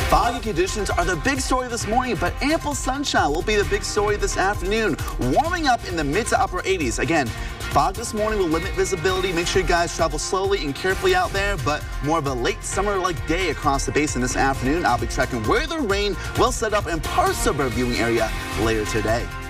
Foggy conditions are the big story this morning, but ample sunshine will be the big story this afternoon. Warming up in the mid to upper 80s. Again, fog this morning will limit visibility. Make sure you guys travel slowly and carefully out there, but more of a late summer-like day across the basin this afternoon. I'll be checking where the rain will set up in parts of our viewing area later today.